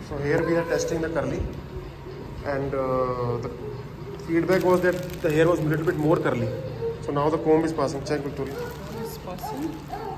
So here we are testing the curly, and the feedback was that the hair was a little bit more curly. So now the comb is passing. Check, Victoria. It's passing.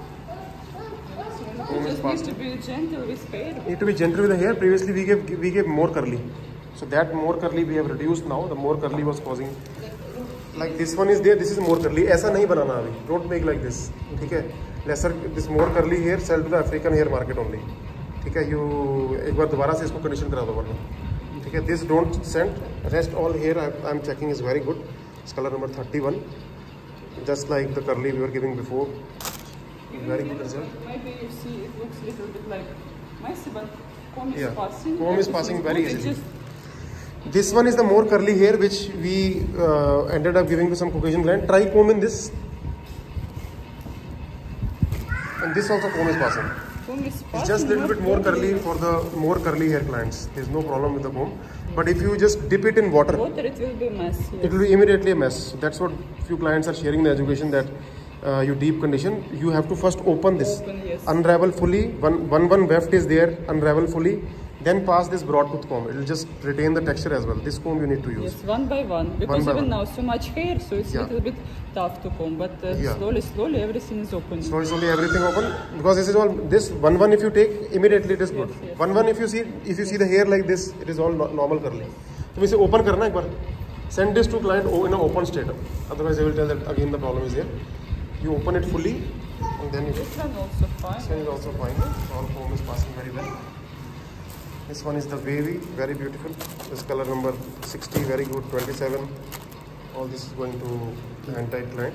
Comb is Just need to be gentle with hair. Need to be gentle with the hair. Previously we gave more curly. So that more curly we have reduced now. The more curly was causing. Like this one is there. This is more curly. ऐसा नहीं बनाना अभी. Don't make like this. ठीक है? Lesser this more curly hair sell to the African hair market only. ठीक है? You एक बार दोबारा से इसको condition करा दो वरना. ठीक है? This don't send. Rest all hair I'm checking is very good. It's color number 31. Just like the curly we were giving before. Very good result. Maybe you see it looks a little bit like messy, but comb is Yeah. passing. Comb is passing very It's easily. just This one is the more curly hair which we ended up giving to some Caucasian client. Try comb in this. And this also comb is passing. comb is passing. It's just a little bit more curly for the more curly hair clients. There's no problem with the comb. But if you just dip it in water, Water, it will be messy. it will be immediately a mess. So that's what few clients are sharing the education that you deep condition. You have to first open this, Open, yes. unravel fully. One weft is there, unravel fully. Then pass this broad tooth comb. It will just retain the texture as well. This comb you need to use. Yes, one by one. Because by even one. now so much hair, so it's a Yeah. little bit tough to comb. But Yeah. slowly everything is open. Slowly everything open, because this is all this one if you take immediately it is good. Yes, yes. One if you see the hair like this, it is all normal curly. तो इसे open करना एक बार. Send this to client in an open state. Otherwise they will tell that again the problem is there. You open it fully and then you. This one also fine. This one is also fine. All comb is passing very well. This one is the wavy, very beautiful. This color number 60, very good. 27. All this is going to the entire client.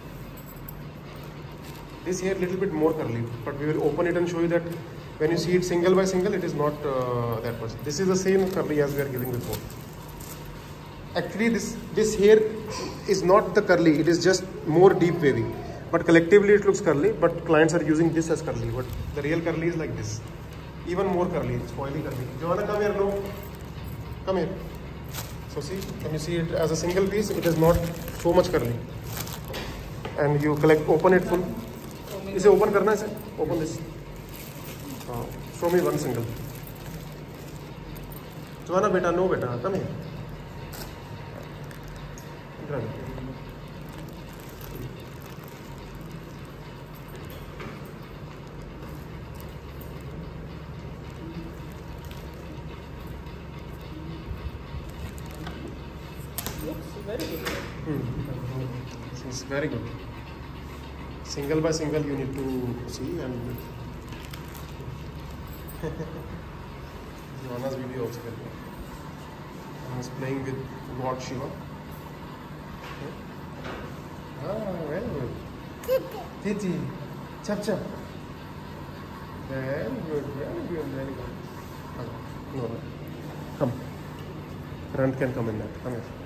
This here little bit more curly, but we will open it and show you that when you see it single by single, it is not that much. This is the same curly as we are giving before. Actually, this hair is not the curly; it is just more deep wavy. But collectively, it looks curly. But clients are using this as curly. But the real curly is like this, even more curly. It's oily curly. Joanna, come here, no, come here. So see, when you see it as a single piece, it is not so much curly. And you open it full. इसे open करना है इसे. Open this. Show me one single. Joanna, beta, no, beta, come here. Iधर uh. Looks very good. It's very good. Single by single you need to see, and Joanna's video also very good. I was playing with God Shiva. Very good. Titi, chap chap. Very good, very good, very good. No, come. Front can come in that. Come here.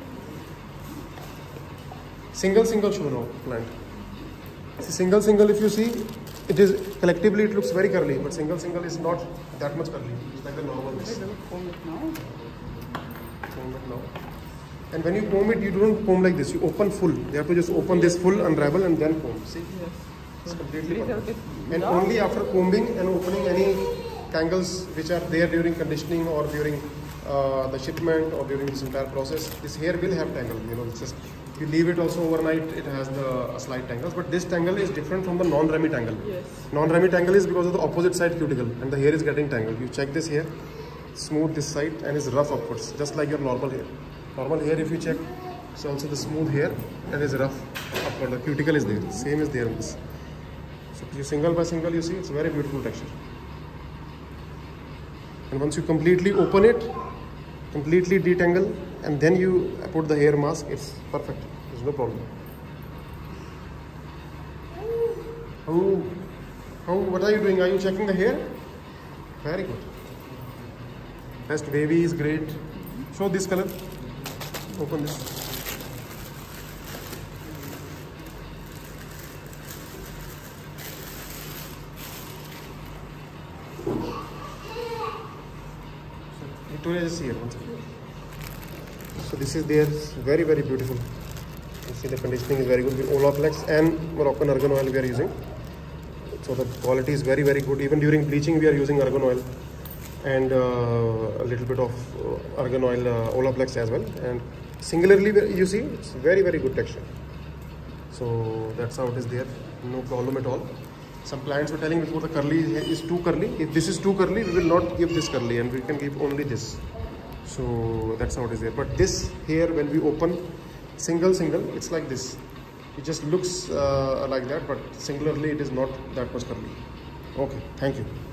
Single show no plant. See, single if you see, it is collectively it looks very curly, but single is not that much curly. It's like the normal this. I will comb it now. Comb it now. And when you comb it, you don't comb like this. You open full. You have to just open this full, unravel, and then comb. See, Yes. it's completely Little perfect. bit And down. only after combing and opening any tangles which are there during conditioning or during the shipment or during this entire process, this hair will have tangle. You know, it's just if you leave it also overnight, it has the slight tangles. But this tangle is different from the non-Remy tangle. Yes. Non-Remy tangle is because of the opposite side cuticle, and the hair is getting tangled. You check this hair, smooth this side, and it's rough upwards, just like your normal hair. Normal hair, if you check, it's also the smooth hair and is rough upward. The cuticle is there. Same is there in this. So if you single by single, you see it's a very beautiful texture. And once you completely open it, completely detangle, and then you put the hair mask, it's perfect. There's no problem. What are you doing? Are you checking the hair? Very good. Best wavy is great. Show this color. Open this. Victoria, just see it once. So this is there, very beautiful. You see the conditioning is very good with Olaplex and Moroccan argan oil we are using. So the quality is very good. Even during bleaching we are using argan oil. and a little bit of argan oil Olaplex as well, and singularly you see it's very good texture. So that's how it is there, no problem at all. Some clients were telling before the curly is too curly. If this is too curly, we will not give this curly and we can give only this. So that's how it is there. But this here, when we open single, it's like this. It just looks like that, but singularly it is not that much curly. Okay, thank you.